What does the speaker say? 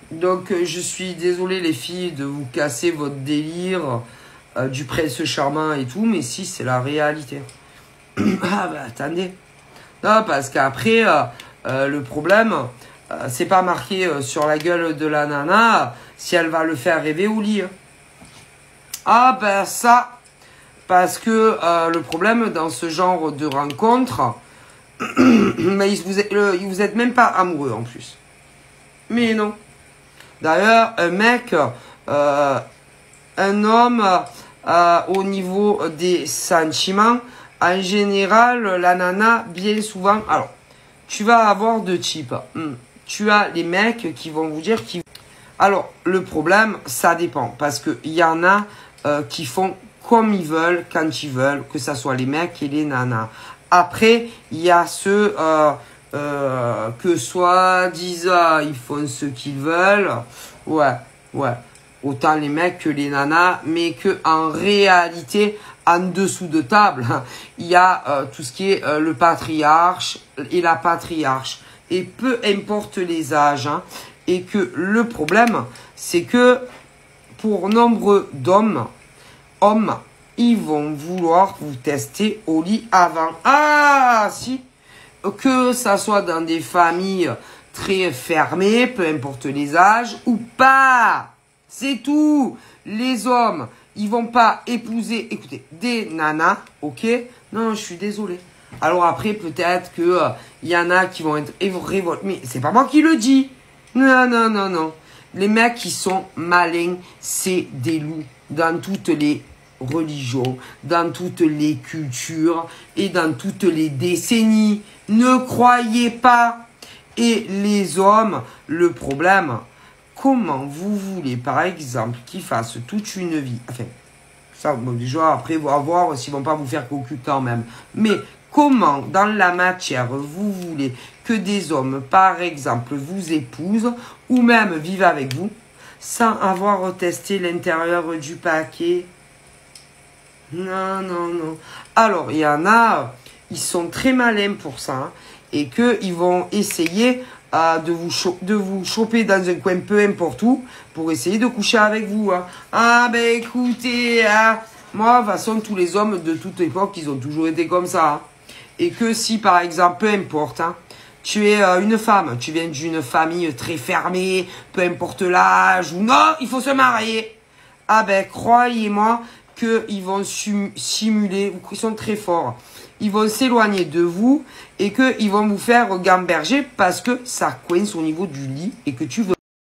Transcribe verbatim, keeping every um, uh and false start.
Donc, euh, je suis désolé, les filles, de vous casser votre délire euh, du prince charmant et tout, mais si, c'est la réalité. Ah, bah, attendez. Non, parce qu'après, euh, euh, le problème, euh, c'est pas marqué euh, sur la gueule de la nana euh, si elle va le faire rêver au lit. Hein. Ah, ben, ça, parce que euh, le problème dans ce genre de rencontre, mais vous êtes, euh, vous êtes même pas amoureux en plus. Mais non. D'ailleurs, un mec, euh, un homme, euh, au niveau des sentiments, en général, la nana, bien souvent, alors, tu vas avoir deux types. Hmm. Tu as les mecs qui vont vous dire qu'ils... Alors, le problème, ça dépend. Parce qu'il y en a euh, qui font comme ils veulent, quand ils veulent, que ce soit les mecs et les nanas. Après, il y a ceux... Euh, Euh, que soi-disant ils font ce qu'ils veulent, ouais, ouais, autant les mecs que les nanas, mais que en réalité, en dessous de table, il y a euh, tout ce qui est euh, le patriarche et la patriarche, et peu importe les âges, hein, et que le problème, c'est que pour nombre d'hommes, hommes, ils vont vouloir vous tester au lit avant. Ah, si. Que ça soit dans des familles très fermées, peu importe les âges, ou pas. C'est tout. Les hommes, ils vont pas épouser, écoutez, des nanas, ok? Non, je suis désolé. Alors après, peut-être que euh, y en a qui vont être révoltés. Mais c'est pas moi qui le dis. Non, non, non, non. Les mecs qui sont malins, c'est des loups dans toutes les religions, dans toutes les cultures et dans toutes les décennies. Ne croyez pas. Et les hommes, le problème, comment vous voulez, par exemple, qu'ils fassent toute une vie, enfin, ça, bon, déjà, après, on va voir s'ils vont pas vous faire cocu quand même. Mais comment, dans la matière, vous voulez que des hommes, par exemple, vous épousent ou même vivent avec vous, sans avoir testé l'intérieur du paquet? Non, non, non. Alors, il y en a, ils sont très malins pour ça, hein, et qu'ils vont essayer euh, de, vous de vous choper dans un coin peu importe où, pour essayer de coucher avec vous. Hein. Ah, ben écoutez, hein, moi, de toute façon, tous les hommes de toute époque, ils ont toujours été comme ça. Hein. Et que si, par exemple, peu importe, hein, tu es euh, une femme, tu viens d'une famille très fermée, peu importe l'âge, ou non, il faut se marier. Ah ben, croyez-moi, qu'ils vont simuler, ils sont très forts, ils vont s'éloigner de vous et qu'ils vont vous faire gamberger parce que ça coince au niveau du lit et que tu veux